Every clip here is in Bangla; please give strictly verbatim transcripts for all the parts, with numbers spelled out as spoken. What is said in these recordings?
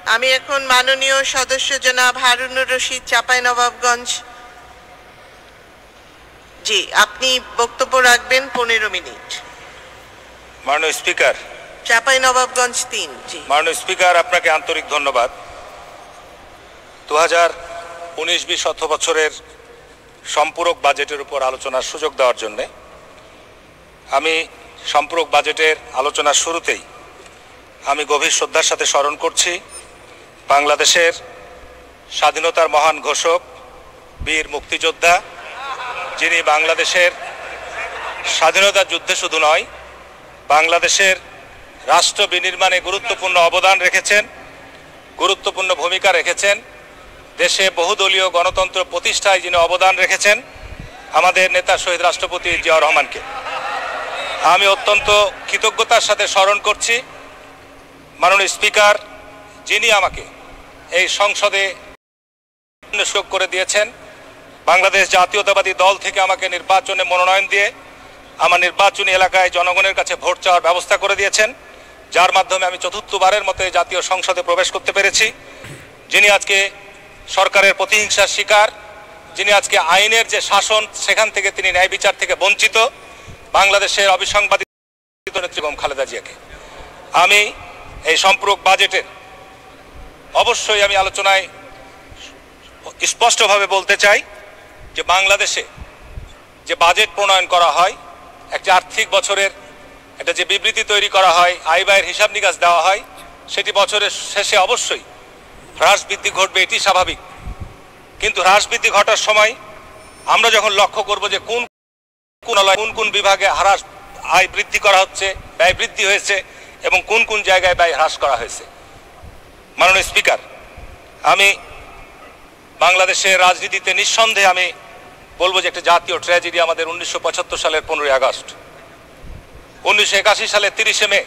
আমি এখন মাননীয় সদস্য জনাব হারুনুর রশিদ চাঁপাইনবাবগঞ্জ, জি আপনি বক্তব্য রাখবেন পনেরো মিনিট। মাননীয় স্পিকার, চাঁপাইনবাবগঞ্জ তিন। জি মাননীয় স্পিকার, আপনাকে আন্তরিক ধন্যবাদ। দু হাজার উনিশ বিশ অর্থ বছরের সম্পূরক বাজেটের উপর আলোচনার সুযোগ দেওয়ার জন্যে আমি সম্পূরক বাজেটের আলোচনার শুরুতেই আমি গভীর শ্রদ্ধার সাথে স্মরণ করছি বাংলাদেশের স্বাধীনতার মহান ঘোষক বীর মুক্তিযোদ্ধা, যিনি বাংলাদেশের স্বাধীনতা যুদ্ধে শুধু নয় বাংলাদেশের রাষ্ট্র বিনির্মাণে গুরুত্বপূর্ণ অবদান রেখেছেন, গুরুত্বপূর্ণ ভূমিকা রেখেছেন। দেশে বহুদলীয় গণতন্ত্র প্রতিষ্ঠায় যিনি অবদান রেখেছেন আমাদের নেতা শহীদ রাষ্ট্রপতি জিয়াউর রহমানকে আমি অত্যন্ত কৃতজ্ঞতার সাথে স্মরণ করছি। মাননীয় স্পিকার, যিনি আমাকে এই সংসদে সুযোগ করে দিয়েছেন, বাংলাদেশ জাতীয়তাবাদী দল থেকে আমাকে নির্বাচনে মনোনয়ন দিয়ে আমার নির্বাচনী এলাকায় জনগণের কাছে ভোট চাওয়ার ব্যবস্থা করে দিয়েছেন, যার মাধ্যমে আমি চতুর্থবারের মতো এই জাতীয় সংসদে প্রবেশ করতে পেরেছি। যিনি আজকে সরকারের প্রতিহিংসার শিকার, যিনি আজকে আইনের যে শাসন সেখান থেকে তিনি ন্যায় বিচার থেকে বঞ্চিত, বাংলাদেশের অবিসংবাদিত নেত্রী বেগম খালেদা জিয়াকে আমি এই সম্পূরক বাজেটের অবশ্যই আমি আলোচনায় স্পষ্টভাবে বলতে চাই যে বাংলাদেশে যে বাজেট প্রণয়ন করা হয়, একটা আর্থিক বছরের একটা যে বিবৃতি তৈরি করা হয়, আয় ব্যয়ের হিসাব নিকাশ দেওয়া হয়, সেটি বছরের শেষে অবশ্যই হ্রাস বৃদ্ধি ঘটবে, এটি স্বাভাবিক। কিন্তু হ্রাস বৃদ্ধি ঘটার সময় আমরা যখন লক্ষ্য করব যে কোন কোন কোন কোন বিভাগে হ্রাস আয় বৃদ্ধি করা হচ্ছে, ব্যয় বৃদ্ধি হয়েছে এবং কোন কোন জায়গায় ব্যয় হ্রাস করা হয়েছে। মাননীয় স্পিকার, আমি বাংলাদেশের রাজনীতিতে নিঃসন্দেহে আমি বলবো যে একটা জাতীয় ট্র্যাজেডি আমাদের উনিশশো পঁচাত্তর সালের পনেরোই আগস্ট, উনিশশো একাশি সালের তিরিশে মে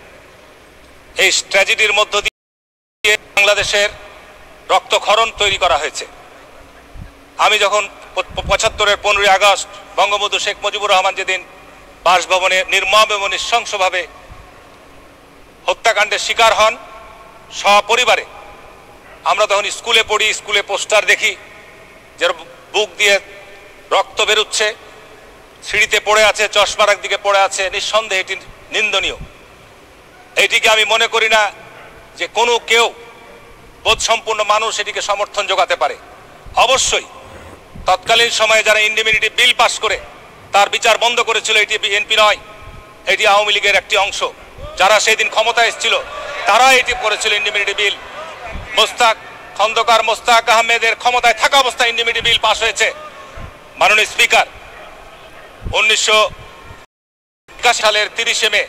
এই ট্র্যাজেডির মধ্য দিয়ে বাংলাদেশের রক্তক্ষরণ তৈরি করা হয়েছে। আমি যখন পঁচাত্তরের পনেরোই আগস্ট বঙ্গবন্ধু শেখ মুজিবুর রহমান যেদিন বাসভবনে নির্মম এবং নৃশংসভাবে হত্যাকাণ্ডের শিকার হন সপরিবারে, আমরা তখন স্কুলে পড়ি, স্কুলে পোস্টার দেখি যার বুক দিয়ে রক্ত বেরোচ্ছে, সিঁড়িতে পড়ে আছে, চশমার একদিকে পড়ে আছে, নিঃসন্দেহে এটি নিন্দনীয়। এইটিকে আমি মনে করি না যে কোনো কেউ বোধসম্পন্ন মানুষ এটিকে সমর্থন যোগাতে পারে। অবশ্যই তৎকালীন সময়ে যারা ইন্ডিমিনিটি বিল পাশ করে তার বিচার বন্ধ করেছিল, এটি বিএনপি নয়, এটি আওয়ামী লীগের একটি অংশ। যারা সেই দিন ক্ষমতায় এসেছিল তারা এটি করেছিল ইন্ডিমিনিটি বিল। মোস্তাক খন্দকার মোস্তাক আহমেদের ক্ষমতায় থাকা অবস্থায় ইন্ডিমিনিটি বিল পাশ হয়েছে। মাননীয় স্পিকার, উনিশশো একাশি সালের তিরিশে মে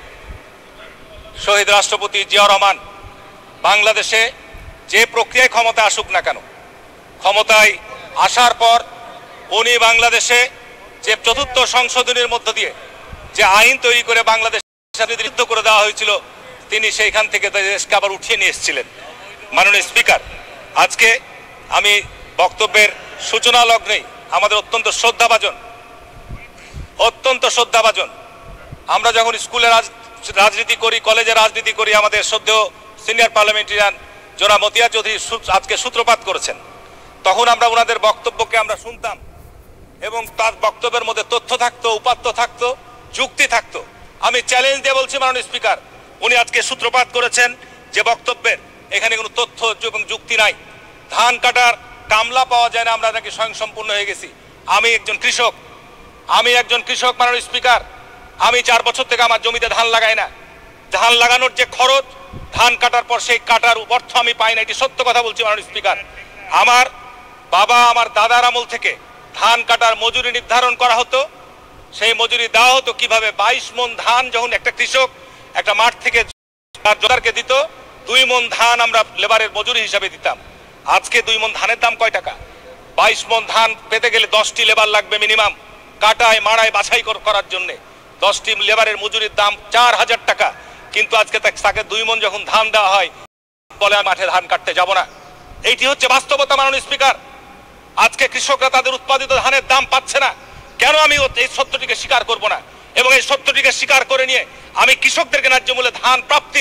শহীদ রাষ্ট্রপতি জিয়াউর রহমান বাংলাদেশে যে প্রক্রিয়ায় ক্ষমতা আসুক না কেন, ক্ষমতায় আসার পর উনি বাংলাদেশে যে চতুর্থ সংশোধনীর মধ্য দিয়ে যে আইন তৈরি করে বাংলাদেশ বিরুদ্ধ করে দেওয়া হয়েছিল, তিনি সেইখান থেকে দেশকে আবার উঠিয়ে নিয়ে এসেছিলেন। মাননীয় স্পিকার, আজকে আমি বক্তব্যের সূচনা লগ্নেই আমাদের অত্যন্ত শ্রদ্ধাভাজন অত্যন্ত শ্রদ্ধাভাজন আমরা যখন স্কুলে রাজনীতি করি, কলেজে রাজনীতি করি, আমাদের শ্রদ্ধেয় সিনিয়র পার্লামেন্টারিয়ান জনাব মতিয়া চৌধুরী আজকে সূত্রপাত করেছেন, তখন আমরা ওনাদের বক্তব্যকে আমরা শুনতাম এবং তার বক্তব্যের মধ্যে তথ্য থাকতো, উপাত্ত থাকতো, যুক্তি থাকতো। আমি চ্যালেঞ্জ দিয়ে বলছি মাননীয় স্পিকার, উনি আজকে সূত্রপাত করেছেন যে বক্তব্যের এখানে কোনো তথ্য এবং যুক্তি নাই। ধান কাটার কামলা পাওয়া যায় না, আমরা নাকি স্বয়ংসম্পূর্ণ হয়ে গেছি। আমি একজন কৃষক, আমি একজন কৃষক মাননীয় স্পিকার, আমি চার বছর থেকে আমার জমিতে ধান লাগাই না। ধান লাগানোর যে খরচ, ধান কাটার পর সেই কাটার অর্থ আমি পাই না, এটি সত্য কথা বলছি মাননীয় স্পিকার। আমার বাবা আমার দাদার আমল থেকে ধান কাটার মজুরি নির্ধারণ করা হতো, সেই মজুরি দেওয়া হতো কিভাবে? বাইশ মন ধান যখন একটা কৃষক একটা মাঠ থেকে জোদারকে দিত, দুই মন ধান আমরা লেবারের মজুরি হিসাবে দিতাম। আজকে দুই মন ধানের দাম কয় টাকা? বাইশ মন ধান পেতে গেলে দশটি লেবার লাগবে মিনিমাম, কাটায় মাড়ায় বাছাই করার জন্য দশটি লেবারের মজুরির দাম চার হাজার টাকা। কিন্তু আজকে তাকে দুই মন যখন ধান দেওয়া হয় বলে মাঠে ধান কাটতে যাব না। এইটি হচ্ছে বাস্তবতা মাননীয় স্পিকার। আজকে কৃষকরা তাদের উৎপাদিত ধানের দাম পাচ্ছে না। কেন আমি এই সত্যটিকে স্বীকার করব না এবং এই সত্যটিকে স্বীকার করে নিয়ে আমি কৃষকদেরকে ন্যায্য মূল্যে ধান প্রাপ্তির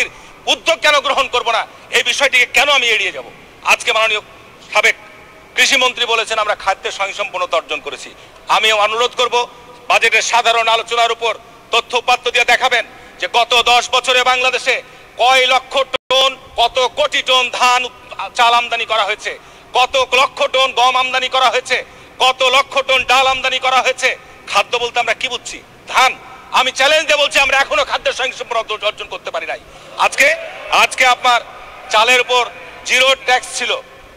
উদ্যোগ কেন গ্রহণ করব না, এই বিষয়টিকে কেন আমি এড়িয়ে যাব? আজকে মাননীয় সাবেক কৃষিমন্ত্রী বলেছেন আমরা খাদ্যে স্বয়ংসম্পূর্ণতা অর্জন করেছি। আমিও অনুরোধ করব বাজেটের সাধারণ আলোচনার উপর তথ্য উপাত্ত দিয়ে দেখাবেন যে গত দশ বছরে বাংলাদেশে কয় লক্ষ টন, কত কোটি টন ধান চাল আমদানি করা হয়েছে, কত লক্ষ টন গম আমদানি করা হয়েছে, কত লক্ষ টন ডাল আমদানি করা হয়েছে। খাদ্য বলতে আমরা কি বুঝছি? ধান। আমি চ্যালেঞ্জ দিয়ে বলছি আমরা এখনো খাদ্যের স্বয়ংসম্পূর্ণতা অর্জন করতে পারি নাই। আজকে আজকে আপনার চালের উপর জিরো ট্যাক্স ছিল,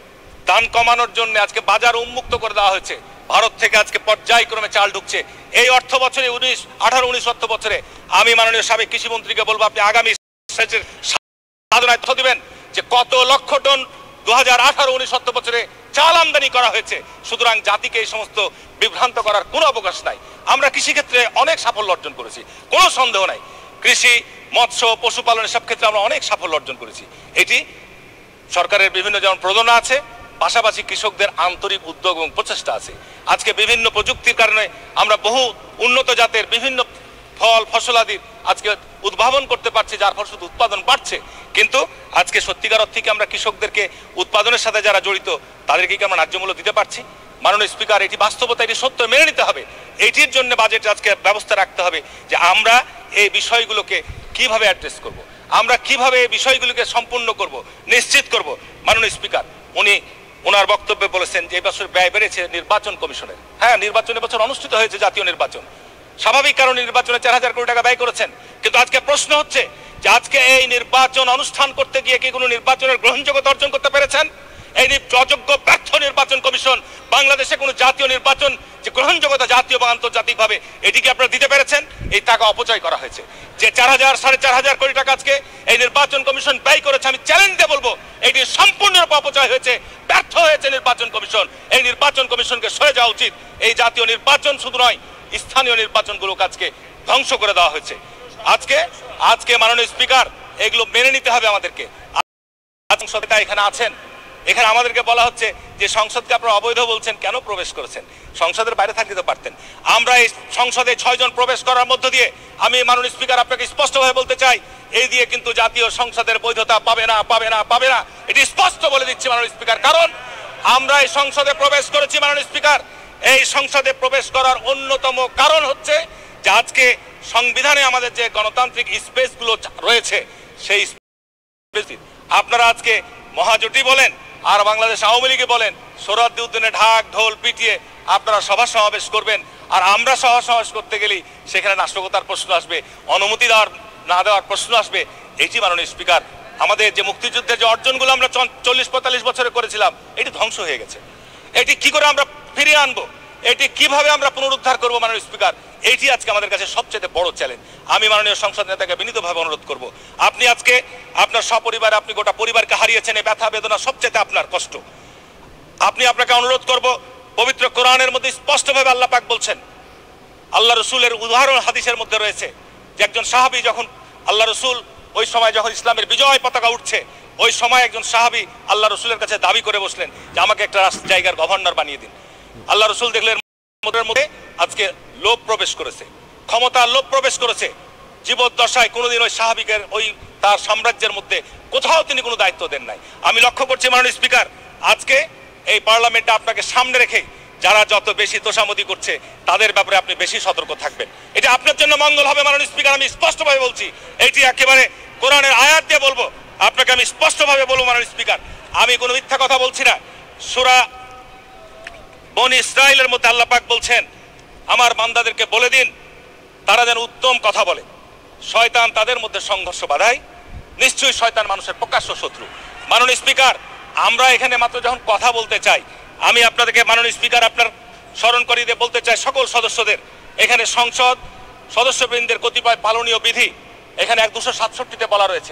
দাম কমানোর জন্য আজকে বাজার উন্মুক্ত করে দেওয়া হয়েছে। ভারত থেকে আজকে পর্যায়ক্রমে চাল ঢুকছে। এই অর্থ বছরে উনিশ আঠারো উনিশ অর্থ বছরে আমি মাননীয় সাবেক কৃষিমন্ত্রীকে বলবো আপনি আগামী সেচের সাধনায় তথ্য দিবেন যে কত লক্ষ টন দু হাজার আঠারো উনিশ অর্থ বছরে চাল আমদানি করা হয়েছে। সুতরাং জাতিকে এই সমস্ত বিভ্রান্ত করার কোনো অবকাশ নাই। আমরা কৃষিক্ষেত্রে অনেক সাফল্য অর্জন করেছি, কোনো সন্দেহ নাই। কৃষি, মৎস্য, পশুপালনের সব ক্ষেত্রে আমরা অনেক সাফল্য অর্জন করেছি। এটি সরকারের বিভিন্ন যেমন প্রণোদনা আছে, পাশাপাশি কৃষকদের আন্তরিক উদ্যোগ এবং প্রচেষ্টা আছে। আজকে বিভিন্ন প্রযুক্তির কারণে আমরা বহু উন্নত জাতের বিভিন্ন ফল ফসলাদি আজকে উদ্ভাবন করতে পারছি, যার ফলে শুধু উৎপাদন বাড়ছে। কিন্তু আজকে সত্যিকার অর্থে কি আমরা কৃষকদেরকে উৎপাদনের সাথে যারা জড়িত তাদেরকে কি আমরা ন্যায্য মূল্য দিতে পারছি? মাননীয় স্পিকার, এটি বাস্তবতা, এটি সত্য মেনে নিতে হবে। এইটির জন্য বাজেটে আজকে ব্যবস্থা রাখতে হবে যে আমরা এই বিষয়গুলোকে কিভাবে অ্যাড্রেস করব, আমরা কিভাবে এই বিষয়গুলোকে সম্পূর্ণ করব, নিশ্চিত করব। মাননীয় স্পিকার উনি ওনার বক্তব্যে বলেছেন যে এই বছর ব্যয় বেড়েছে নির্বাচন কমিশনের। হ্যাঁ, নির্বাচনের বছর অনুষ্ঠিত হয়েছে জাতীয় নির্বাচন, স্বাভাবিক কারণে নির্বাচনে চার হাজার কোটি টাকা ব্যয় করেছেন। কিন্তু আজকে প্রশ্ন হচ্ছে যে আজকে এই নির্বাচন অনুষ্ঠান করতে গিয়ে কি কোনো নির্বাচনের গ্রহণযোগ্যতা অর্জন করতে পেরেছেন? এই অযোগ্য ব্যর্থ নির্বাচন কমিশন বাংলাদেশে কোনো জাতীয় নির্বাচন যে গ্রহণযোগ্যতা জাতীয় বা আন্তর্জাতিকভাবে এটিকে আপনারা দিতে পেরেছেন? এই টাকা অপচয় করা হয়েছে। যে চার হাজার সাড়ে চার হাজার কোটি টাকা আজকে এই নির্বাচন কমিশন ব্যয় করেছে, আমি চ্যালেঞ্জ দিয়ে বলবো এটি সম্পূর্ণরূপে অপচয় হয়েছে, ব্যর্থ হয়েছে নির্বাচন কমিশন। এই নির্বাচন কমিশনকে সরে যাওয়া উচিত। এই জাতীয় নির্বাচন শুধু নয়, স্থানীয় নির্বাচনগুলোকে আজকে ধ্বংস করে দেওয়া হয়েছে। আজকে আজকে মাননীয় স্পিকার এগুলো মেনে নিতে হবে আমাদেরকে। সংসদে এখানে আছেন, এখানে আমাদেরকে বলা হচ্ছে যে সংসদকে আপনারা অবৈধ বলছেন, কেন প্রবেশ করেছেন? সংসদের বাইরে থাকতে তো পারতেন। আমরা এই সংসদে ছয় জন প্রবেশ করার মধ্য দিয়ে আমি মাননীয় স্পিকার আপনাকে স্পষ্টভাবে বলতে চাই, এই দিয়ে কিন্তু জাতীয় সংসদের বৈধতা পাবে না, পাবে না, পাবে না। এটি স্পষ্ট বলে দিচ্ছি মাননীয় স্পিকার। কারণ আমরা এই সংসদে প্রবেশ করেছি মাননীয় স্পিকার, এই সংসদে প্রবেশ করার অন্যতম কারণ হচ্ছে যে আজকে সংবিধানে আমাদের যে গণতান্ত্রিক স্পেসগুলো রয়েছে সেই স্পেস আপনারা আজকে মহাজোটই বলেন আর বাংলাদেশ আওয়ামী লীগে বলেন, সোহরাওয়ার্দী উদ্যানে ঢাক ঢোল পিটিয়ে আপনারা সভা সমাবেশ করবেন। আর আমরা সভা সমাবেশ করতে গেলেই সেখানে নাশকতার প্রশ্ন আসবে, অনুমতি দেওয়ার না দেওয়ার প্রশ্ন আসবে। এটি মাননীয় স্পিকার আমাদের যে মুক্তিযুদ্ধের যে অর্জনগুলো আমরা চল্লিশ পঁয়তাল্লিশ বছরে করেছিলাম এটি ধ্বংস হয়ে গেছে। এটি কি করে আমরা ফিরিয়ে আনবো, এটি কিভাবে আমরা পুনরুদ্ধার করবো মাননীয় স্পিকার, এটি আজকে আমাদের কাছে সবচেয়ে বড় চ্যালেঞ্জ। আমি মাননীয় সংসদ নেতাকে বিনীতভাবে অনুরোধ করব, আপনি আজকে আপনার সপরিবারে আপনি গোটা পরিবারকে হারিয়েছেন, এই ব্যথা বেদনা সবচেয়ে আপনার কষ্ট। আপনি আপনাকে অনুরোধ করব, পবিত্র কোরআনের মধ্যে স্পষ্টভাবে আল্লাহ পাক বলছেন, আল্লাহ রসুলের উদাহরণ হাদিসের মধ্যে রয়েছে যে একজন সাহাবী যখন আল্লাহ রসুল ওই সময় যখন ইসলামের বিজয় পতাকা উঠছে, ওই সময় একজন সাহাবী আল্লাহ রসুলের কাছে দাবি করে বসলেন যে আমাকে একটা জায়গার গভর্নর বানিয়ে দিন। আল্লাহ রসুল দেখলেন মধ্যে আজকে লোভ প্রবেশ করেছে, ক্ষমতার লোভ প্রবেশ করেছে। জীবদ্দশায় কোনোদিন ওই সাহাবিকের ওই তার সাম্রাজ্যের মধ্যে কোথাও তিনি কোনো দায়িত্ব দেন নাই। আমি লক্ষ্য করছি মাননীয় স্পিকার, আজকে এই পার্লামেন্টে আপনাকে সামনে রেখে যারা যত বেশি তোষামোদি করছে তাদের ব্যাপারে আপনি বেশি সতর্ক থাকবেন। এটা আপনার জন্য মঙ্গল হবে মাননীয় স্পিকার, আমি স্পষ্টভাবে বলছি। এটি একেবারে কোরআনের আয়াত দিয়ে বলবো, আপনাকে আমি স্পষ্টভাবে বলবো মাননীয় স্পিকার, আমি কোনো মিথ্যা কথা বলছি না। সূরা বনী ইসরাইলের মধ্যে আল্লাহ পাক বলছেন, আমার বান্দাদেরকে বলে দিন তারা যেন উত্তম কথা বলে, শয়তান তাদের মধ্যে সংঘর্ষ বাধায়, নিশ্চয়ই শয়তান মানুষের প্রকাশ্য শত্রু। মাননীয় স্পিকার, আমরা এখানে মাত্র যখন কথা বলতে চাই, আমি আপনাদেরকে মাননীয় স্পিকার আপনার স্মরণ করিয়ে দিয়ে বলতে চাই সকল সদস্যদের, এখানে সংসদ সদস্যবৃন্দের কতিপয় পালনীয় বিধি এখানে এক দুশো সাতষট্টিতে বলা রয়েছে।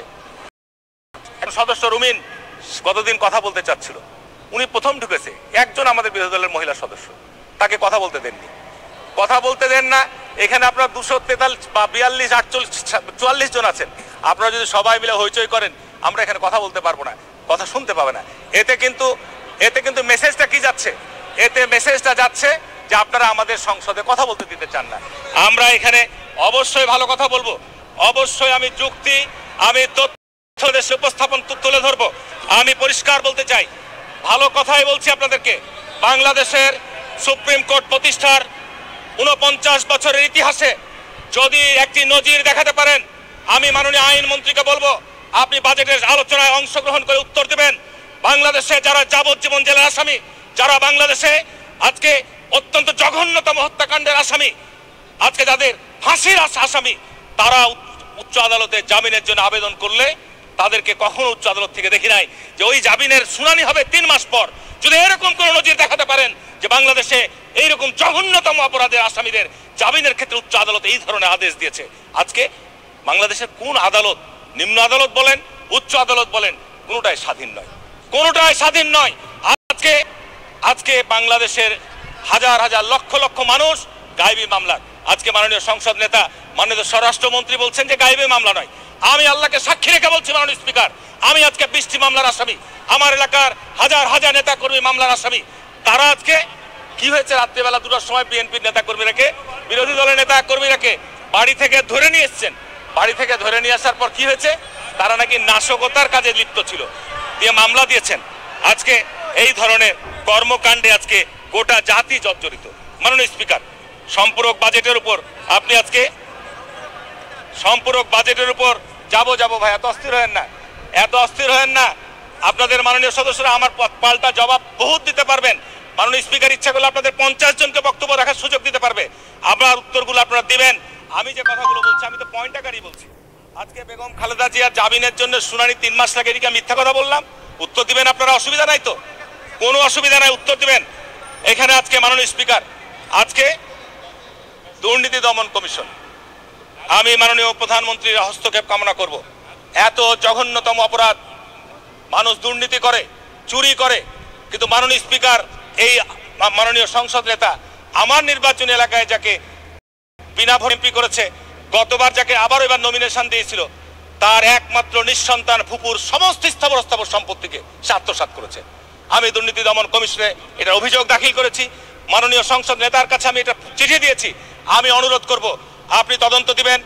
সদস্য রুমিন গতদিন কথা বলতে চাচ্ছিল, উনি প্রথম ঢুকেছে, একজন আমাদের বিরোধী দলের মহিলা সদস্য, তাকে কথা বলতে দেননি, কথা বলতে দেন না। এখানে আপনার দুশো তেতাল্লিশ বা বিয়াল্লিশ আটচল্লিশ চুয়াল্লিশ জন আছেন, আপনারা যদি সবাই মিলে হইচই করেন আমরা এখানে কথা বলতে পারবো না, কথা শুনতে পাবে না। এতে কিন্তু এতে কিন্তু মেসেজটা কি যাচ্ছে? এতে মেসেজটা যাচ্ছে যে আপনারা আমাদের সংসদে কথা বলতে দিতে চান না। আমরা এখানে অবশ্যই ভালো কথা বলবো, অবশ্যই আমি যুক্তি আমি তথ্য দেশে উপস্থাপন তুলে ধরবো। আমি পরিষ্কার বলতে চাই, ভালো কথাই বলছি আপনাদেরকে, বাংলাদেশের সুপ্রিম কোর্ট প্রতিষ্ঠার উনপঞ্চাশ বছরের ইতিহাসে যদি একটি নজির দেখাতে পারেন, আমি মাননীয় আইন মন্ত্রীকে বলবো আপনি বাজেটের আলোচনায় অংশগ্রহণ করে উত্তর দেবেন। বাংলাদেশে যারা যাবজ্জীবন জেলের আসামি, যারা বাংলাদেশে আজকে অত্যন্ত জঘন্যতম হত্যাকাণ্ডের আসামি, আজকে যাদের ফাঁসির আসামি, তারা উচ্চ আদালতে জামিনের জন্য আবেদন করলে তাদেরকে কখনো উচ্চ আদালত থেকে দেখি নাই যে ওই জামিনের শুনানি হবে তিন মাস পর। যদি এরকম কোন নজির দেখাতে পারেন যে বাংলাদেশে এইরকম জঘন্যতম অপরাধের আসামিদের জামিনের ক্ষেত্রে উচ্চ আদালত এই ধরনের আদেশ দিয়েছে, আজকে বাংলাদেশের কোন আদালত, নিম্ন আদালত বলেন, উচ্চ আদালত বলেন, কোনোটাই স্বাধীন নয়, কোনোটাই স্বাধীন নয়। আজকে আজকে বাংলাদেশের হাজার হাজার লক্ষ লক্ষ মানুষ গায়েবী মামলা, আজকে মাননীয় সংসদ নেতা মাননীয় স্বরাষ্ট্রমন্ত্রী বলছেন যে গায়েবী মামলা নয়। আমি আল্লাহকে সাক্ষী রেখে বলছি মাননীয় স্পিকার, আমি আজকে বৃষ্টি মামলার আসামি, আমার এলাকার হাজার হাজার নেতা কর্মী মামলার আসামি। তারা আজকে কি হয়েছে, রাত্রিবেলা দুটোর সময় বিএনপির নেতা কর্মীরাকে, বিরোধী দলের নেতা কর্মীরাকে বাড়ি থেকে ধরে নিয়ে এসছেন। বাড়ি থেকে ধরে নিয়ে আসার পর কি হয়েছে, তারা নাকি নাশকতার কাজে লিপ্ত ছিল, দিয়ে মামলা দিয়েছেন। আজকে এই ধরনের কর্মকাণ্ডে আজকে গোটা জাতি জর্জরিত। মাননীয় স্পিকার, সম্পূরক বাজেটের উপর আপনি আজকে সম্পূরক বাজেটের উপর যাবো যাবো ভাই, এত অস্থির হয়েন না, এত অস্থির হয়েন না। আপনাদের মাননীয় সদস্যরা আমার পাল্টা জবাব বহুত দিতে পারবেন। মাননীয় স্পিকার ইচ্ছা করলে আপনাদের পঞ্চাশ জনকে বক্তব্য রাখার সুযোগ দিতে পারবে, আপনার উত্তরগুলো আপনারা দিবেন। আমি যে কথাগুলো বলছি আমি তো পয়েন্ট আকারই বলছি। আজকে বেগম খালেদা জিয়ার জামিনের জন্য শুনানি তিন মাস লাগে, এদিকে মিথ্যা কথা বললাম, উত্তর দিবেন আপনারা, অসুবিধা নাই তো, কোনো অসুবিধা নাই, উত্তর দিবেন। এখানে আজকে মাননীয় স্পিকার, আজকে দুর্নীতি দমন কমিশন, আমি মাননীয় প্রধানমন্ত্রীর হস্তক্ষেপ কামনা করব। এত জঘন্যতম অপরাধ, মানুষ দুর্নীতি করে, চুরি করে, কিন্তু মাননীয় স্পিকার, এই মাননীয় সংসদ নেতা আমার নির্বাচনী এলাকায় যাকে বিনা ভোটে এমপি করেছে, গতবার যাকে আবার এবার নমিনেশন দিয়েছিল, তার একমাত্র নিঃসন্তান ফুপুর সমস্ত স্থাবর স্থাবর সম্পত্তিকে সে আত্মসাৎ করেছে। আমি দুর্নীতি দমন কমিশনে এটা অভিযোগ দাখিল করেছি, মাননীয় সংসদ নেতার কাছে আমি এটা চিঠি দিয়েছি। আমি অনুরোধ করব আপনি তদন্ত দিবেন,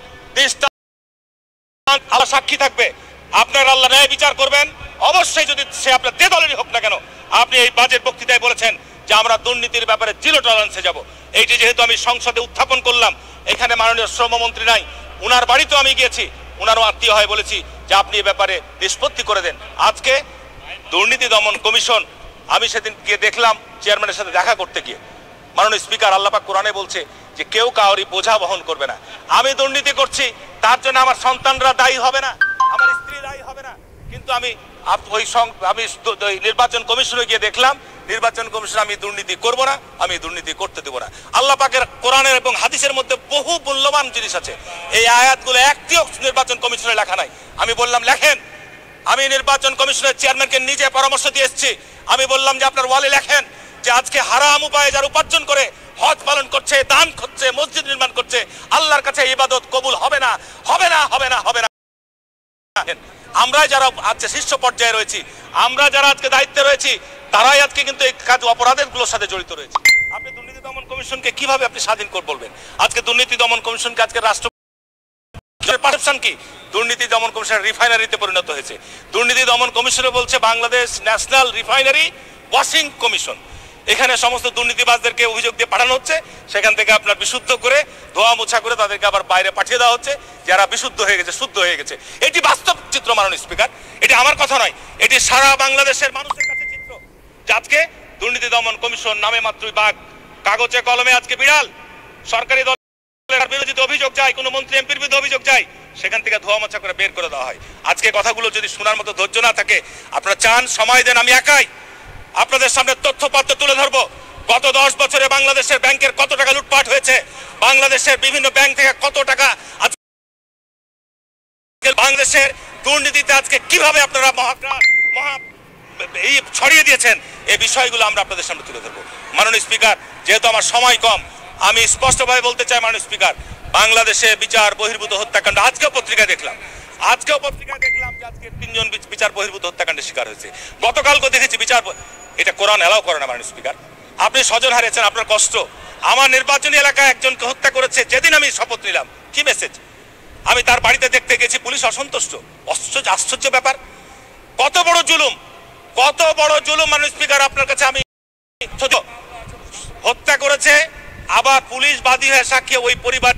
আল্লাহ সাক্ষী থাকবে, আপনার আল্লাহ ন্যায় বিচার করবেন। অবশ্যই যদি সে আপনার যে দলেরই হোক না কেন, আপনি এই বাজেট বক্তৃতায় বলেছেন যে আমরা দুর্নীতির ব্যাপারে জিরো টলারেন্সে যাব। এইটি যেহেতু আমি সংসদে উত্থাপন করলাম, এখানে মাননীয় শ্রমমন্ত্রী নাই, উনার বাড়িতেও আমি গিয়েছি, উনারও আত্মীয় হয়, বলেছি যে আপনি এ ব্যাপারে নিষ্পত্তি করে দেন। আজকে দুর্নীতি দমন কমিশন, আমি সেদিন গিয়ে দেখলাম চেয়ারম্যানের সাথে দেখা করতে গিয়ে, মাননীয় স্পিকার, আল্লাহ পাক কোরআনে বলছে যে কেউ কাউরি বোঝা বহন করবে না। আমি দুর্নীতি করছি, তার জন্য আমার সন্তানরা দায়ী হবে না, আমার স্ত্রী দায়ী হবে না, কিন্তু আমি ওই আমি নির্বাচন কমিশনে গিয়ে দেখলাম নির্বাচন কমিশন আমি দুর্নীতি করব না, আমি দুর্নীতি করতে দেব না। আল্লাহ পাকের কোরআনের এবং হাদিসের মধ্যে বহু মূল্যবান জিনিস আছে, এই আয়াতগুলো একটিও নির্বাচন কমিশনে লেখা নাই। আমি বললাম লেখেন, আমি নির্বাচন কমিশনের চেয়ারম্যানকে নিজে পরামর্শ দিয়ে এসেছি। আমি বললাম যে আপনার ওয়ালে লেখেন যে আজকে হারাম উপায়ে যারা উপার্জন করে হজ পালন করছে, দান করছে, মসজিদ নির্মাণ করছে, আল্লাহর কাছে ইবাদত কবুল হবে না, হবে না, হবে না, হবে না। আমরা যারা আজকে শীর্ষ পর্যায়ে রয়েছি, আমরা যারা আজকে দায়িত্বে রয়েছি, তারাই আজকে কিন্তু এই কাজ অপরাধের সাথে জড়িত রয়েছে। আপনি দুর্নীতি দমন কমিশনকে কিভাবে আপনি স্বাধীন করে বলবেন? আজকে দুর্নীতি দমন কমিশনকে আজকে রাষ্ট্র পারসেপশন কি, দুর্নীতি দমন কমিশন রিফাইনারিতে পরিণত হয়েছে। দুর্নীতি দমন কমিশনে বলছে Bangladesh national refinery washing commission. এখানে সমস্ত দুর্নীতিবাজদেরকে অভিযোগ দিয়ে পাঠানো হচ্ছে, সেখান থেকে আপনার বিশুদ্ধ করে ধোয়া মোছা করে তাদেরকে আবার বাইরে পাঠিয়ে দেওয়া হচ্ছে, যারা বিশুদ্ধ হয়ে গেছে, শুদ্ধ হয়ে গেছে। এটি বাস্তব চিত্র মাননীয় স্পিকার, এটি আমার কথা নয়, এটি সারা বাংলাদেশের মানুষের কাছে চিত্র। আজকে দুর্নীতি দমন কমিশন নামে মাত্রই বাঘ, কাগজে কলমে আজকে বিড়াল। সরকারি দলের বিরোধী অভিযোগ যায়, কোনো মন্ত্রী এমপির বিরুদ্ধে অভিযোগ যায়, সেখান থেকে ধোয়া মোছা করে বের করে দেওয়া হয়। আজকে কথাগুলো যদি শোনার মতো ধৈর্য না থাকে, আপনারা চান সময় দেন, আমি একাই আপনাদের সামনে তথ্যপত্র তুলে ধরবো। গত দশ বছরে বাংলাদেশের ব্যাংকের কত টাকা লুটপাট হয়েছে, বাংলাদেশের বিভিন্ন ব্যাংক থেকে কত টাকা বাংলাদেশের দুর্নীতিতে আজকে কিভাবে আপনারা মহাগ্রাস মহা এই ছড়িয়ে দিয়েছেন, এই বিষয়গুলো আমরা আপনাদের সামনে তুলে ধরবো। মাননীয় স্পিকার, যেহেতু আমার সময় কম, আমি স্পষ্টভাবে বলতে চাই মাননীয় স্পিকার, বাংলাদেশে বিচার বহির্ভূত হত্যাকাণ্ড আজকেও পত্রিকায় দেখলাম, আজকেও পত্রিকায় দেখলাম যে আজকে তিনজন বিচার বহির্ভূত হত্যাকাণ্ডের শিকার হয়েছে। গতকালকে দেখেছি বিচার, এটা কোরআন এলাও করে না মাননীয় স্পিকার। আপনি স্বজন হারিয়েছেন, আপনার কষ্ট। আমার নির্বাচনী এলাকায় একজনকে হত্যা করেছে যেদিন আমি শপথ নিলাম, কি মেসেজ? আমি তার বাড়িতে দেখতে গেছি, পুলিশ অসন্তুষ্ট। আশ্চর্য আশ্চর্য ব্যাপার, কত বড় জুলুম, কত বড় জুলুম। মাননীয় স্পিকার, আপনার কাছে আমি হত্যা করেছে, আবার পুলিশ বাদী হয়ে সাক্ষী, ওই পরিবার।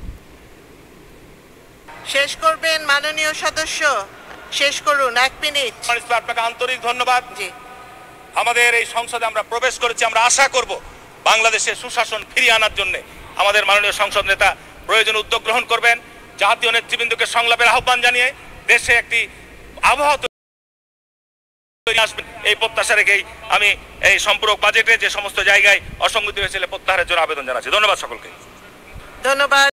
শেষ করবেন মাননীয় সদস্য, শেষ করুন, এক মিনিট। আপনাকে আন্তরিক ধন্যবাদ। জি, আমাদের এই সংসদে আমরা প্রবেশ করেছি, আমরা আশা করব বাংলাদেশে সুশাসন ফিরিয়ে আনার জন্য আমাদের মাননীয় সংসদ নেতা প্রয়োজনীয় উদ্যোগ গ্রহণ করবেন। জাতীয় নেতৃবৃন্দকে সংলাপের আহ্বান জানিয়ে দেশে একটি আবহাওয়া তৈরি আসবে, এই প্রত্যাশা রেখেই আমি এই সম্পূরক বাজেটে যে সমস্ত জায়গায় অসঙ্গতি হয়েছিল প্রত্যাহারের জন্য আবেদন জানাচ্ছি। ধন্যবাদ সকলকে। ধন্যবাদ।